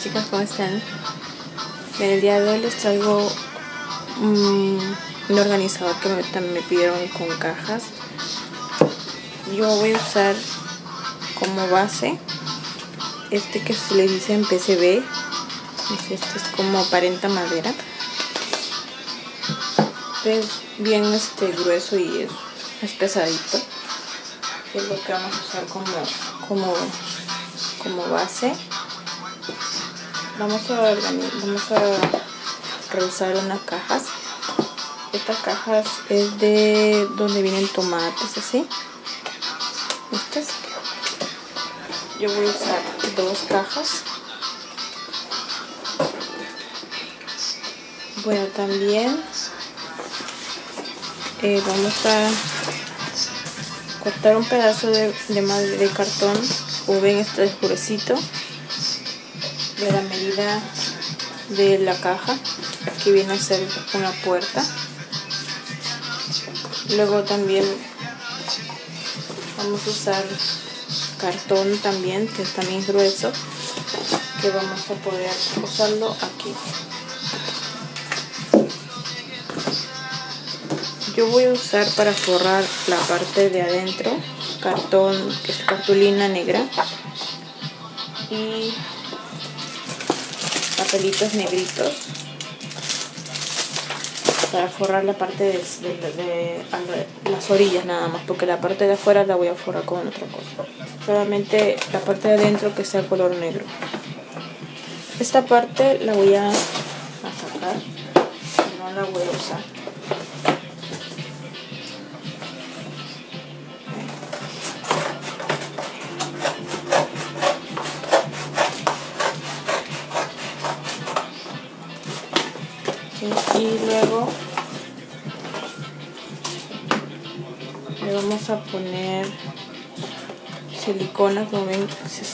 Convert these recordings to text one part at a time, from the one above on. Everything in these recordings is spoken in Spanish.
chicas, ¿cómo están? El día de hoy les traigo un organizador que también me pidieron con cajas. Yo voy a usar como base este que se le dice en PCB. Este es como aparenta madera. Es bien grueso y es pesadito. Es lo que vamos a usar como base. Vamos a reusar unas cajas. Estas cajas es de donde vienen tomates, así. Estas. Yo voy a usar 2 cajas. Bueno, también vamos a cortar un pedazo de cartón, como ven, este es gruesito, de la medida de la caja, que viene a ser una puerta. Luego también vamos a usar cartón también, que es también grueso, que vamos a poder usarlo aquí. Yo voy a usar para forrar la parte de adentro cartón, que es cartulina negra, y papelitos negritos para forrar la parte de las orillas nada más, porque la parte de afuera la voy a forrar con otra cosa. Solamente la parte de adentro que sea color negro. Esta parte la voy a sacar, no la voy a usar. Y luego le vamos a poner silicona, como ven.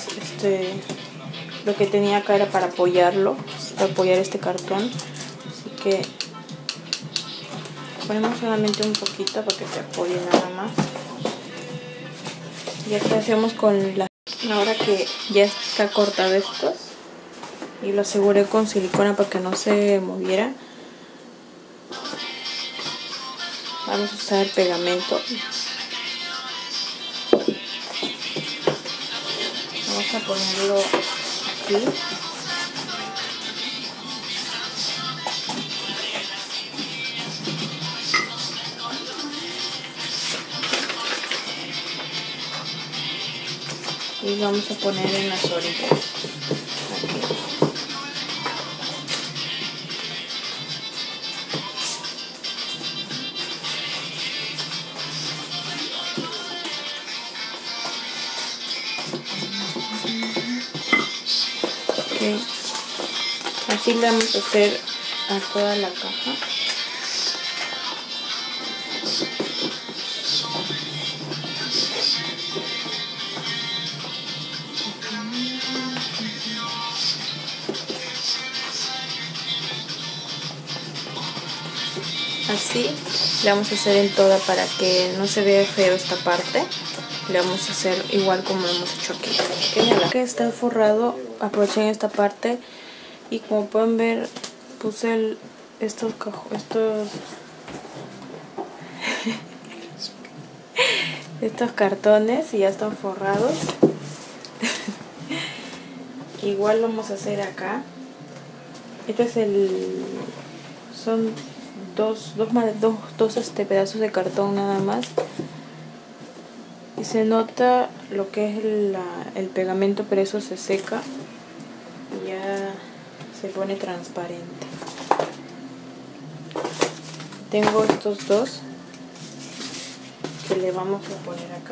Lo que tenía acá era para apoyarlo, para apoyar este cartón, así que ponemos solamente un poquito para que se apoye nada más. Ya que hacemos con la... Ahora que ya está cortado esto y lo aseguré con silicona para que no se moviera, vamos a usar pegamento. Vamos a ponerlo aquí. Y vamos a poner en las orillas. Aquí. Okay. Así le vamos a hacer a toda la caja. Así le vamos a hacer en toda para que no se vea feo esta parte. Le vamos a hacer igual como lo hemos hecho aquí. Que está forrado, aprovechen esta parte y como pueden ver puse estos cartones y ya están forrados. Igual lo vamos a hacer acá. Este es son dos pedazos de cartón nada más. Y se nota lo que es el pegamento, pero eso se seca y ya se pone transparente. Tengo estos dos que le vamos a poner acá.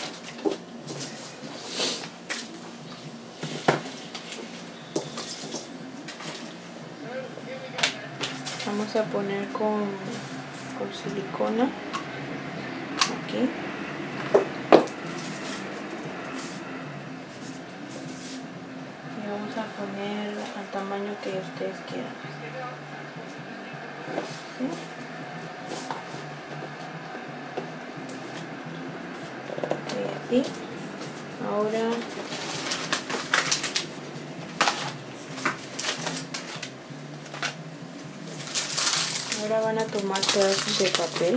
Vamos a poner con silicona aquí. Y vamos a poner al tamaño que ustedes quieran. ¿Sí? Así. Ahora Ahora van a tomar pedazos de papel.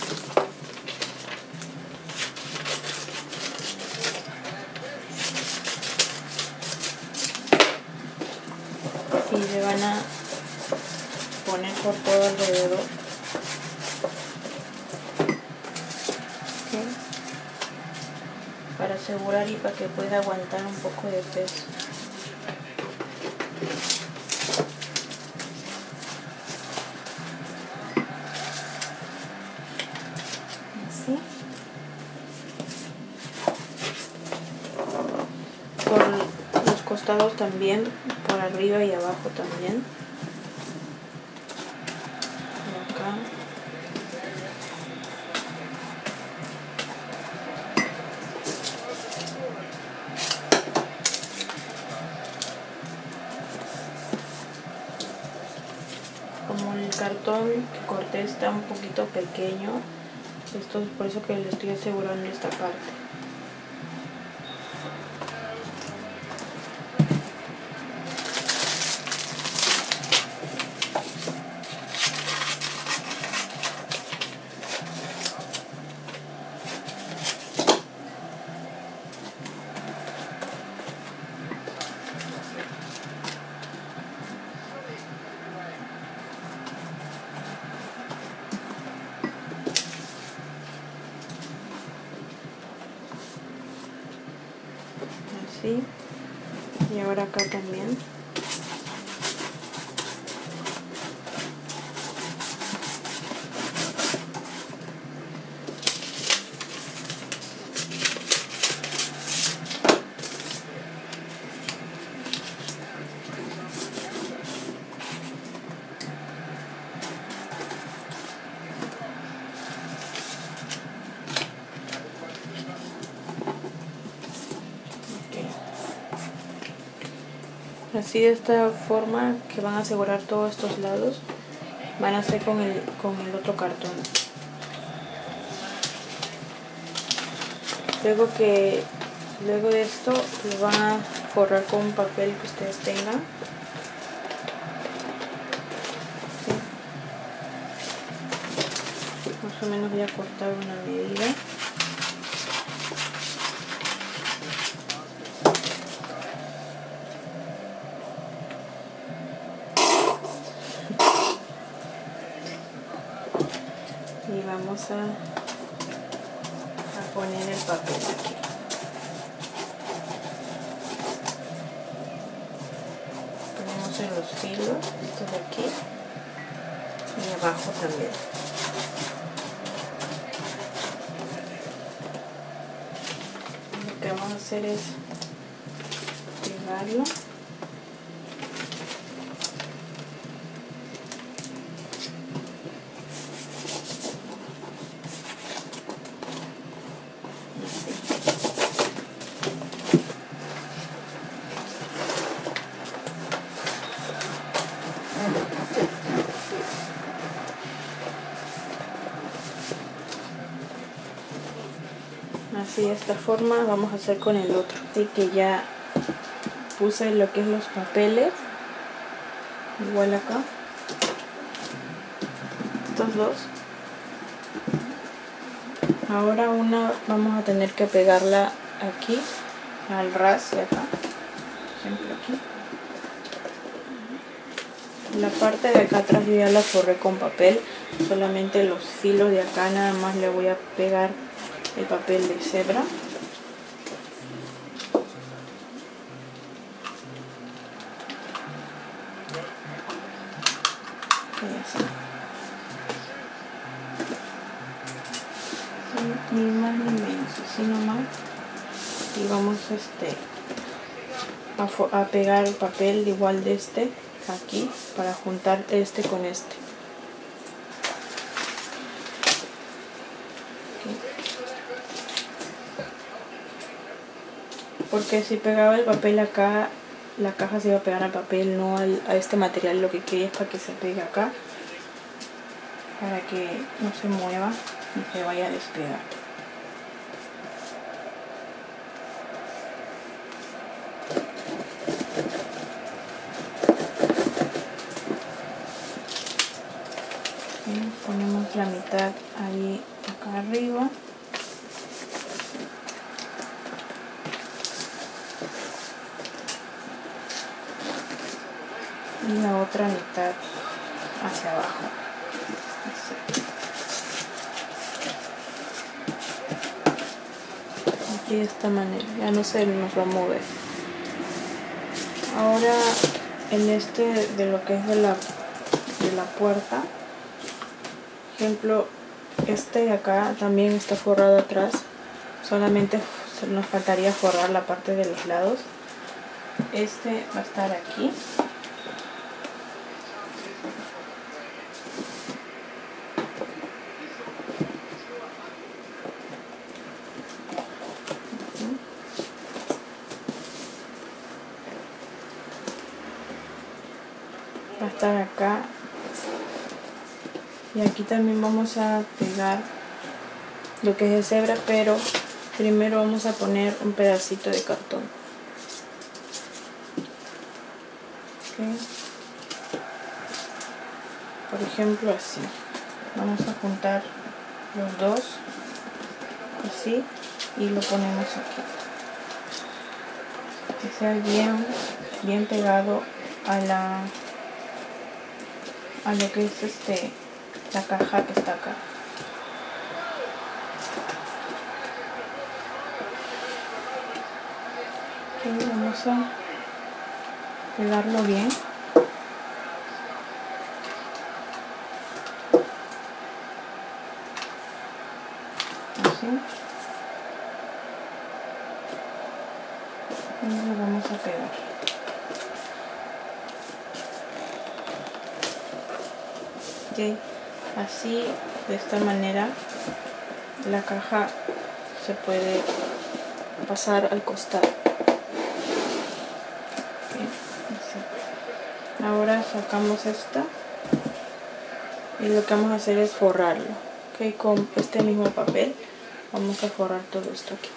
Y le van a poner por todo alrededor. ¿Okay? Para asegurar y para que pueda aguantar un poco de peso. Así. Por los costados también, por arriba y abajo también. Y acá. Como el cartón que corté está un poquito pequeño, esto es por eso que le estoy asegurando esta parte. Así. Y ahora acá también. Así de esta forma que van a asegurar todos estos lados, van a hacer con el otro cartón. Luego de esto lo van a forrar con un papel que ustedes tengan. ¿Sí? Más o menos voy a cortar una medida. Y vamos a poner el papel aquí. Ponemos en los filos, estos de aquí y abajo también. Lo que vamos a hacer es pegarlo. Así de esta forma vamos a hacer con el otro. Así que ya puse lo que es los papeles, igual acá, estos dos. Ahora una vamos a tener que pegarla aquí al ras de acá, por ejemplo aquí. La parte de acá atrás yo ya la forré con papel, solamente los filos de acá nada más le voy a pegar el papel de cebra. Ni más ni menos, así nomás. Y vamos a pegar el papel igual de este aquí para juntar este con este. Porque si pegaba el papel acá, la caja se iba a pegar al papel, no a este material. Lo que quería es para que se pegue acá, para que no se mueva y se vaya a despegar. ponemos la mitad ahí acá arriba. Y la otra mitad hacia abajo. Así. Aquí de esta manera, ya no se nos va a mover. Ahora en este de lo que es de la puerta, ejemplo, este de acá también está forrado atrás, solamente nos faltaría forrar la parte de los lados. Este va a estar aquí. Va a estar acá. Y aquí también vamos a pegar lo que es de cebra, pero primero vamos a poner un pedacito de cartón. Okay. Por ejemplo así. Vamos a juntar los dos así y lo ponemos aquí. Que sea bien pegado a lo que es la caja que está acá. Okay, vamos a pegarlo bien. Así. Y lo vamos a pegar. Okay. Así, de esta manera, la caja se puede pasar al costado. Okay. Así. Ahora sacamos esta y lo que vamos a hacer es forrarlo. Okay. Con este mismo papel vamos a forrar todo esto aquí.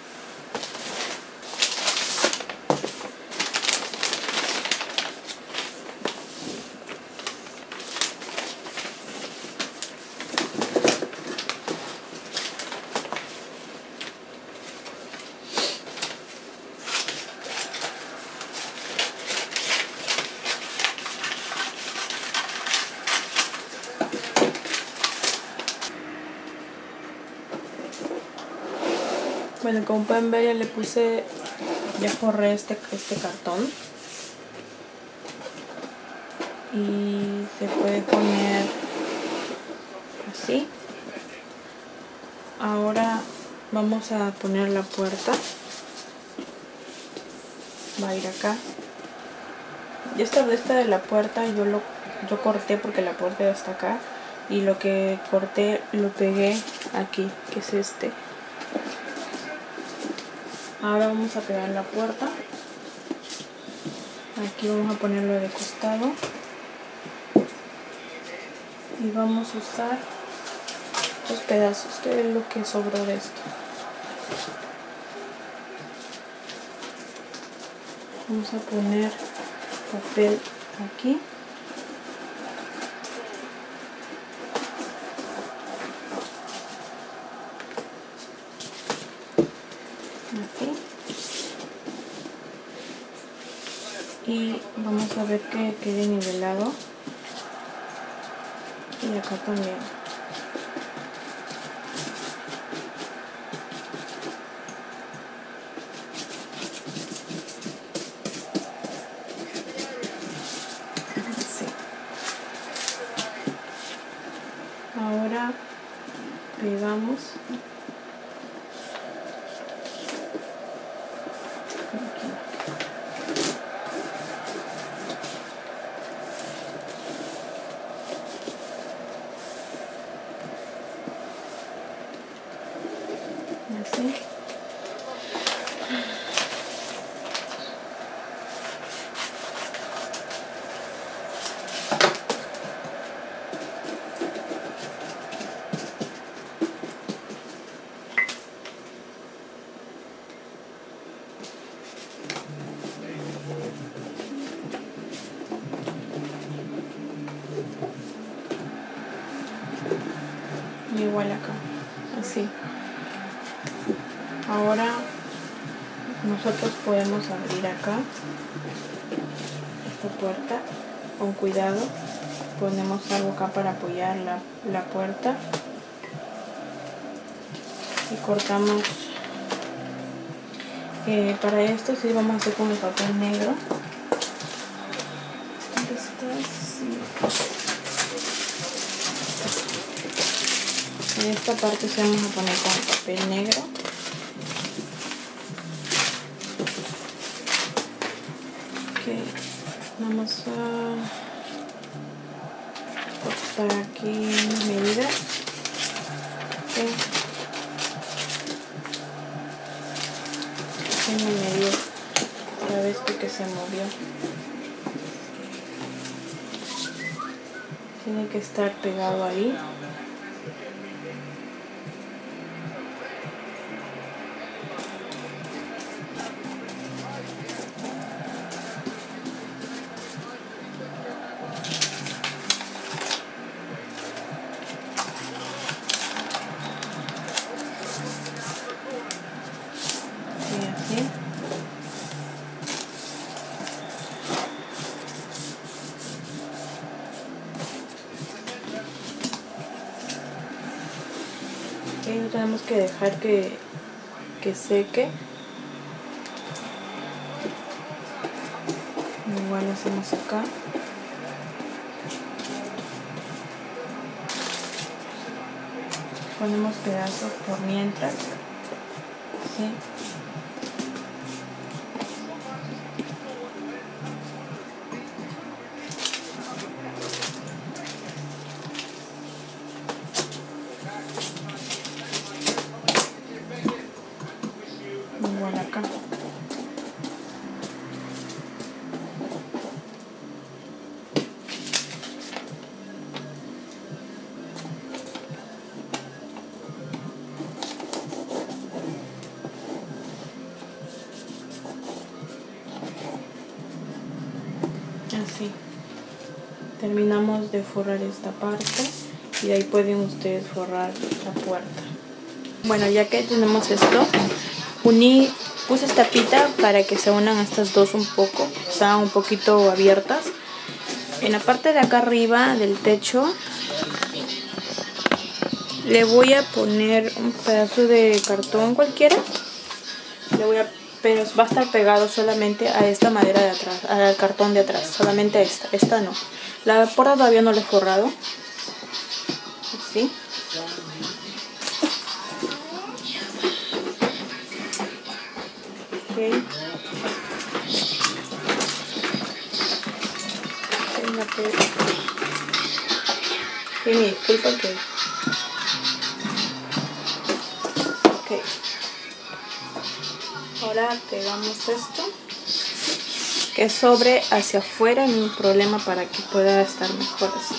Bueno, como pueden ver, ya forré este cartón y se puede poner así. Ahora vamos a poner la puerta, va a ir acá. Y esta de la puerta yo corté porque la puerta ya está acá, y lo que corté lo pegué aquí, que es este. Ahora vamos a pegar la puerta. Aquí vamos a ponerlo de costado. Y vamos a usar estos pedazos, que es lo que sobró de esto. Vamos a poner papel aquí. Y vamos a ver que quede nivelado, y acá también. Así. Ahora pegamos aquí. Así. igual acá, así. Ahora nosotros podemos abrir acá esta puerta con cuidado. Ponemos algo acá para apoyar la puerta y cortamos. Para esto sí vamos a hacer con el papel negro. ¿Dónde está? Sí. En esta parte sí vamos a poner con el papel negro. Ok, vamos a cortar aquí unas medidas. Okay. Me medio otra vez porque se movió. Tiene que estar pegado ahí. No tenemos que dejar que seque. Igual hacemos acá. Ponemos pedazos por mientras. ¿Sí? Igual acá. Así. Terminamos de forrar esta parte y de ahí pueden ustedes forrar la puerta. Bueno, ya que tenemos esto, puse esta pita para que se unan estas dos un poco, o sea, un poquito abiertas. En la parte de acá arriba del techo le voy a poner un pedazo de cartón cualquiera. Pero va a estar pegado solamente a esta madera de atrás, al cartón de atrás, solamente a esta no. La puerta todavía no la he forrado. Así. Okay. Sí, me disculpa que... Ok. Ahora pegamos esto, que sobre hacia afuera, no hay problema, para que pueda estar mejor así.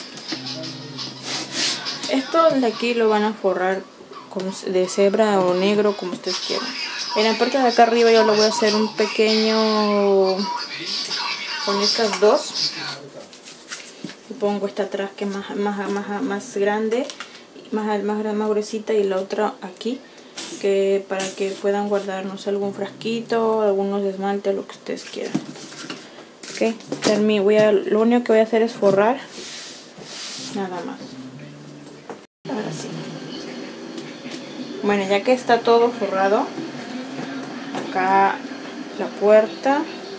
Esto de aquí lo van a forrar de cebra o negro, como ustedes quieran. En la parte de acá arriba yo lo voy a hacer un pequeño con estas dos. Y pongo esta atrás que es más grande, más gruesita, y la otra aquí, que para que puedan guardar, no sé, algún frasquito, algunos de esmalte, lo que ustedes quieran. Ok, lo único que voy a hacer es forrar, nada más. Ahora sí. Bueno, ya que está todo forrado, acá la puerta,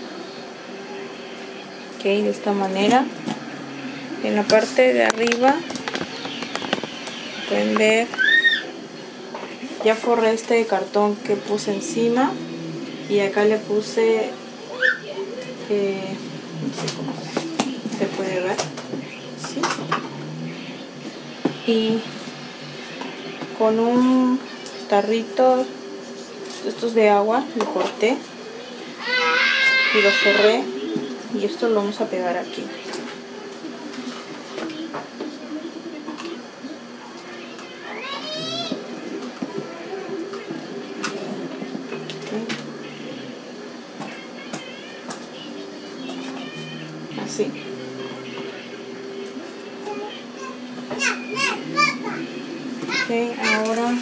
ok, de esta manera. En la parte de arriba pueden ver, ya forré este cartón que puse encima, y acá le puse, no sé cómo se puede ver, ¿sí? Y con un tarrito estos de agua lo corté y lo forré, y esto lo vamos a pegar aquí. Así. Ok, ahora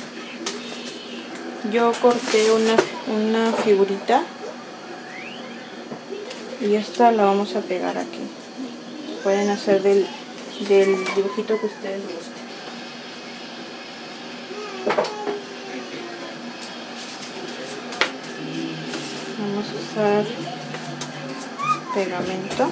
yo corté una figurita y esta la vamos a pegar aquí. Pueden hacer del dibujito que ustedes gusten. Vamos a usar pegamento.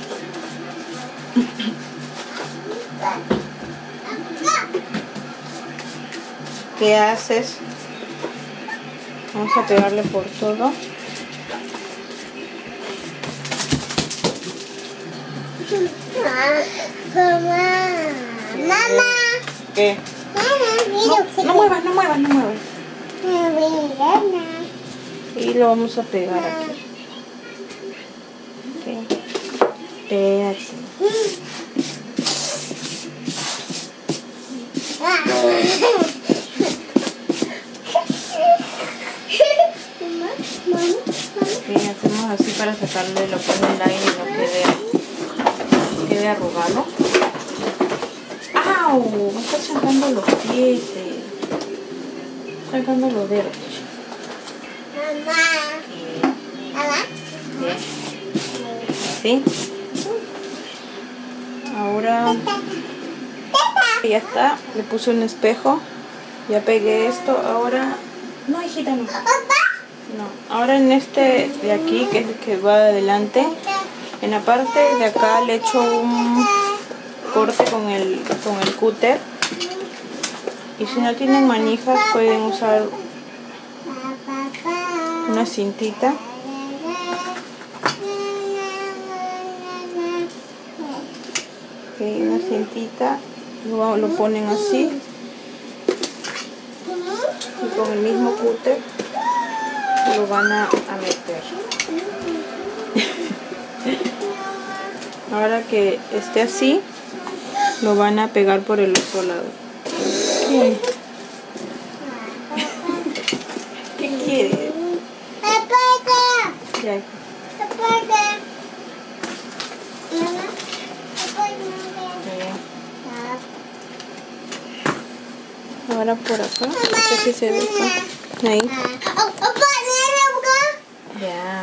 ¿Qué haces? Vamos a pegarle por todo. Mamá. ¿Qué? No muevas, no muevas, no muevas. Y lo vamos a pegar aquí. Okay. Pégate. Bien, hacemos así para sacarle lo que es el aire y no quede arrugado. ¡Au! Me está sacando los pies. Sacando los dedos. Bien. ¿Sí? Ahora ya está. Le puse un espejo. Ya pegué esto. Ahora... No, hijita, no. No, ahora en este de aquí, que es el que va adelante, en la parte de acá le echo un corte con el cúter. Y si no tienen manijas pueden usar una cintita. Okay, una cintita, lo ponen así y con el mismo cúter lo van a meter. Ahora que esté así, lo van a pegar por el otro lado. ¿Qué quieres? Ya. Ahora por acá, no sé si se ve acá. Ahí. Ya.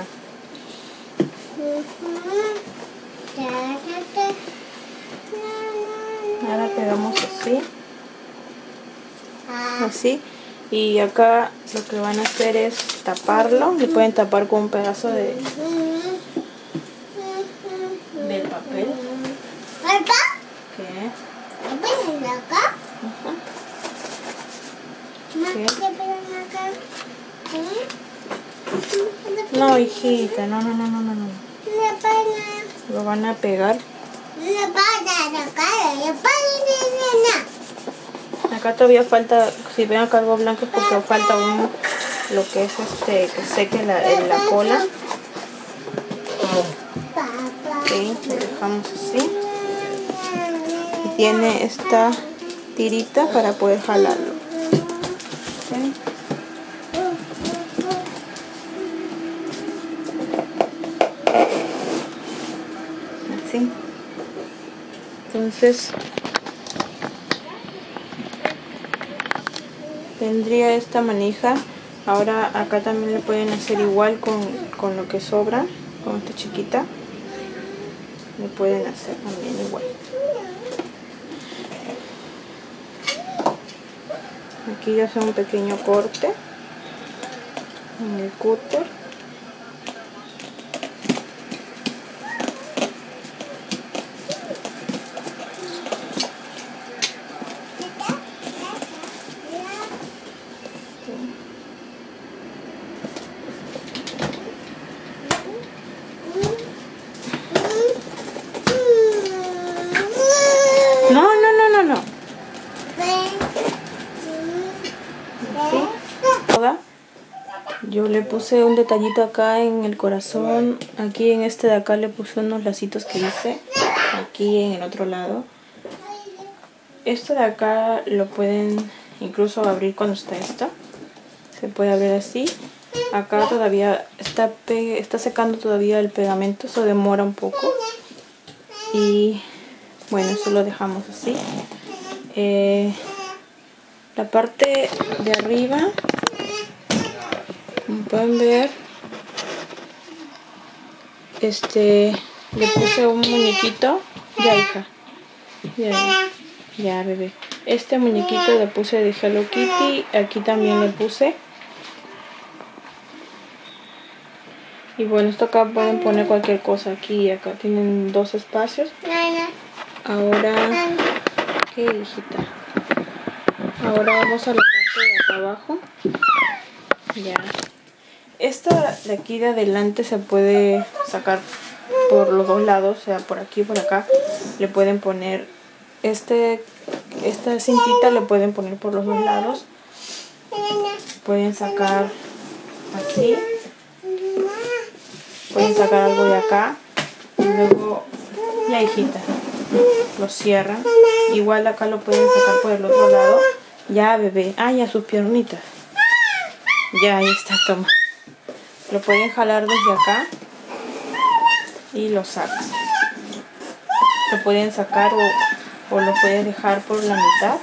Ahora pegamos así. Así. Y acá lo que van a hacer es taparlo. Le pueden tapar con un pedazo del papel. ¿Qué? No, hijita, no. Lo van a pegar. Acá todavía falta, si ven acá algo blanco es porque falta lo que es que seque la cola. Ok, lo dejamos así. Y tiene esta tirita para poder jalarlo. Okay. Así. Entonces tendría esta manija. Ahora acá también le pueden hacer igual con lo que sobra, con esta chiquita. Le pueden hacer también igual. Aquí ya hace un pequeño corte en el cúter. No. Yo le puse un detallito acá en el corazón. Aquí en este de acá le puse unos lacitos que hice. Aquí en el otro lado. Esto de acá lo pueden incluso abrir cuando está esto. Se puede abrir así. Acá todavía está secando todavía el pegamento. Eso demora un poco. Y bueno, eso lo dejamos así. La parte de arriba, como pueden ver, le puse un muñequito. Ya, hija. Ya, bebé. Este muñequito le puse de Hello Kitty. Aquí también le puse. Y bueno, esto acá pueden poner cualquier cosa. Aquí y acá tienen 2 espacios. Ahora, ¿qué, hijita? Ahora vamos a la parte de acá abajo. Ya. Esta de aquí de adelante se puede sacar por los 2 lados, o sea, por aquí y por acá. Le pueden poner esta cintita, le pueden poner por los 2 lados. Pueden sacar así. Pueden sacar algo de acá. Y luego, ya, hijita, lo cierran. Igual acá lo pueden sacar por el otro lado. Ya, bebé. Ah, ya, sus piernitas. Ya, ahí está, toma. Lo pueden jalar desde acá y lo sacan. Lo pueden sacar o lo puedes dejar por la mitad.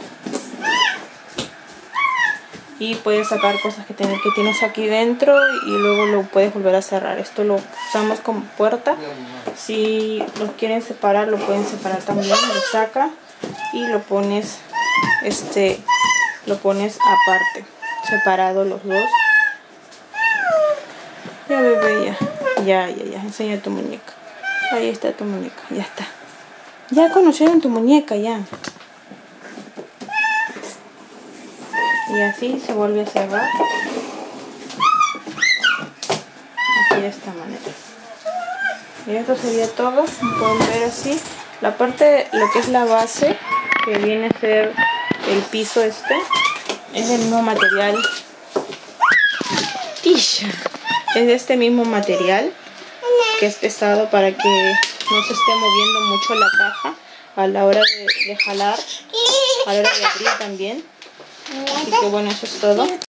Y puedes sacar cosas que tienes aquí dentro y luego lo puedes volver a cerrar. Esto lo usamos como puerta. Si los quieren separar, lo pueden separar también. Lo saca y lo pones, lo pones aparte, separado los dos. Ya, bebé, ya. Enseña tu muñeca. Ahí está tu muñeca, ya está. Ya conocieron tu muñeca, ya. Y así se vuelve a cerrar. Así de esta manera. Y esto sería todo. Pueden ver así. La parte, lo que es la base, que viene a ser el piso es del mismo material. ¡Tisha! Es de este mismo material, que es pesado para que no se esté moviendo mucho la caja a la hora de jalar, a la hora de abrir también. Así que bueno, eso es todo.